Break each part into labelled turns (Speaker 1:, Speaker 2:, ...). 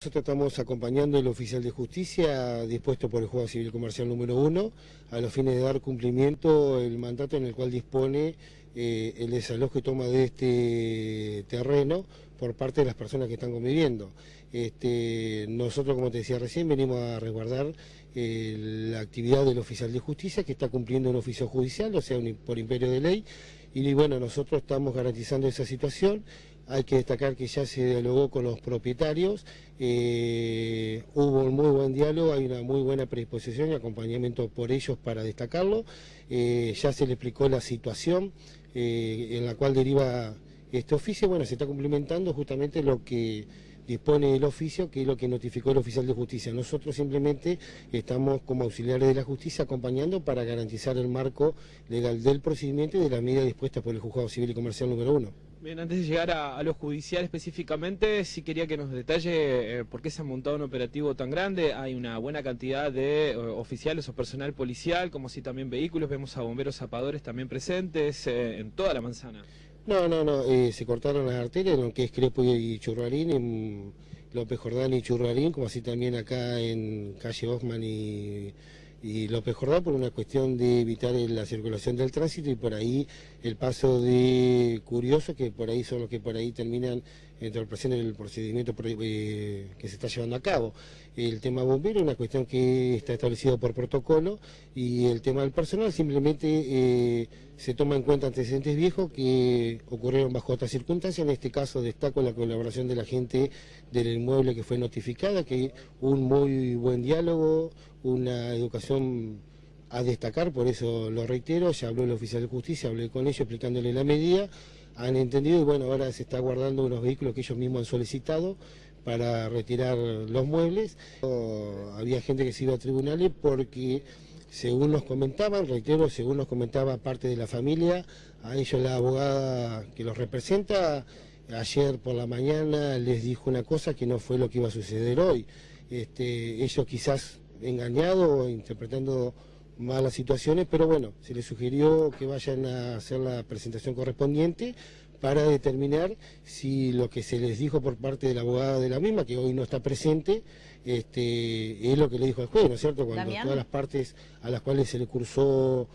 Speaker 1: Nosotros estamos acompañando al oficial de justicia dispuesto por el Juzgado Civil y Comercial número 1 a los fines de dar cumplimiento el mandato en el cual dispone el desalojo y toma de este terreno por parte de las personas que están conviviendo. Nosotros, como te decía recién, venimos a resguardar la actividad del oficial de justicia que está cumpliendo un oficio judicial, o sea, por imperio de ley, y bueno, nosotros estamos garantizando esa situación. Hay que destacar que ya se dialogó con los propietarios, hubo un muy buen diálogo, hay una muy buena predisposición y acompañamiento por ellos para destacarlo. Ya se le explicó la situación en la cual deriva este oficio. Bueno, se está cumplimentando justamente lo que dispone el oficio, que es lo que notificó el oficial de justicia. Nosotros simplemente estamos como auxiliares de la justicia acompañando para garantizar el marco legal del procedimiento y de las medidas dispuestas por el Juzgado Civil y Comercial número 1.
Speaker 2: Bien, antes de llegar a lo judicial específicamente, sí quería que nos detalle por qué se ha montado un operativo tan grande. Hay una buena cantidad de oficiales o personal policial, como si también vehículos, vemos a bomberos zapadores también presentes en toda la manzana.
Speaker 1: No, se cortaron las arterias en lo que es Crespo y Churrarín, en López Jordán y Churrarín, como así también acá en calle Osman y López Jordán, por una cuestión de evitar la circulación del tránsito y por ahí el paso de curiosos, que por ahí son los que por ahí terminan entorpeciendo el procedimiento que se está llevando a cabo. El tema bombero es una cuestión que está establecido por protocolo, y el tema del personal simplemente se toma en cuenta antecedentes viejos que ocurrieron bajo otras circunstancias. En este caso destaco la colaboración de la gente del inmueble que fue notificada, que un muy buen diálogo, una educación a destacar, por eso lo reitero. Ya habló el oficial de justicia, hablé con ellos explicándole la medida, han entendido y bueno, ahora se está guardando unos vehículos que ellos mismos han solicitado para retirar los muebles. Había gente que se iba a tribunales porque, según nos comentaban, reitero, según nos comentaba parte de la familia, a ellos la abogada que los representa ayer por la mañana les dijo una cosa que no fue lo que iba a suceder hoy. Ellos quizás engañados o interpretando mal las situaciones, pero bueno, se les sugirió que vayan a hacer la presentación correspondiente para determinar si lo que se les dijo por parte de la abogada de la misma, que hoy no está presente, es lo que le dijo al juez, ¿no es cierto? Cuando
Speaker 3: Damián.
Speaker 1: todas las partes a las cuales se le cursó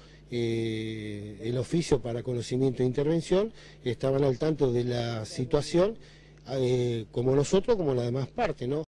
Speaker 1: el oficio para conocimiento e intervención estaban al tanto de la situación, como nosotros, como las demás partes, ¿no?